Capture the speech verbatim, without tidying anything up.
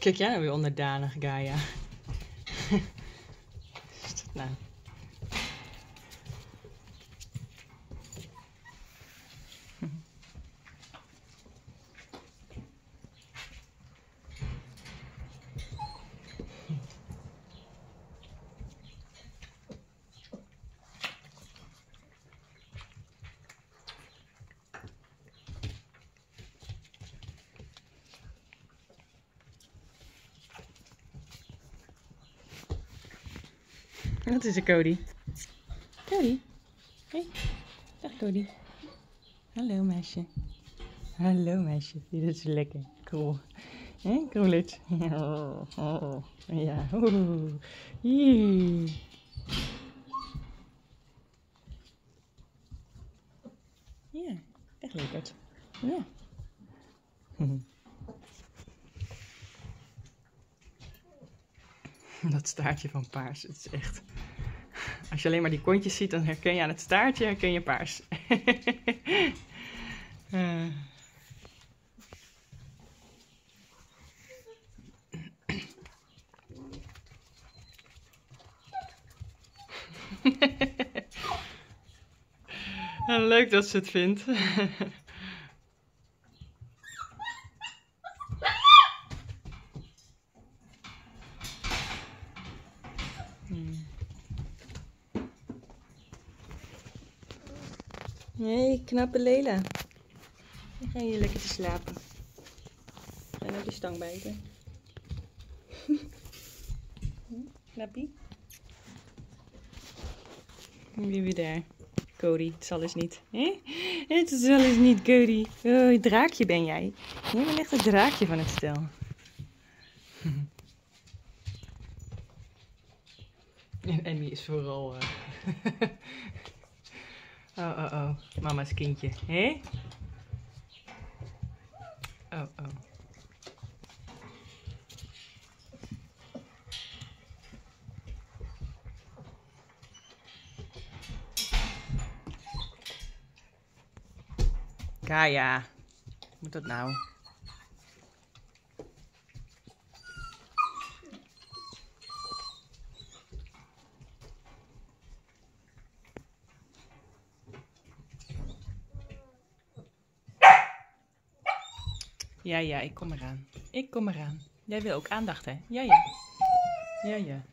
Kijk jij nou weer onderdanig, Gaia? Wat is dat nou? Wat is er, Cody? Cody? Hey, dag Cody. Hallo meisje. Hallo meisje. Dit is lekker. Cool. Hé, kroeletje. Ja. Oeh. Hier. Ja, echt lekkerd. Ja. Dat staartje van paars, het is echt... Als je alleen maar die kontjes ziet, dan herken je aan het staartje, herken je paars. uh. Leuk dat ze het vindt. hmm. Nee, knappe Lela. Dan ga je lekker te slapen. Ga je op de stang bijten. Knappie. Wie weer daar? Cody, het zal eens niet. Hè? Het zal eens niet, Cody. Oh, een draakje ben jij. Jij bent echt het draakje van het stel. En Emmy is vooral... Uh... oh, oh, oh. Mama's kindje. Hé? Oh, oh. Gaia. Wat moet dat nou? Ja, ja, ik kom eraan. Ik kom eraan. Jij wil ook aandacht, hè? Ja, ja. Ja, ja.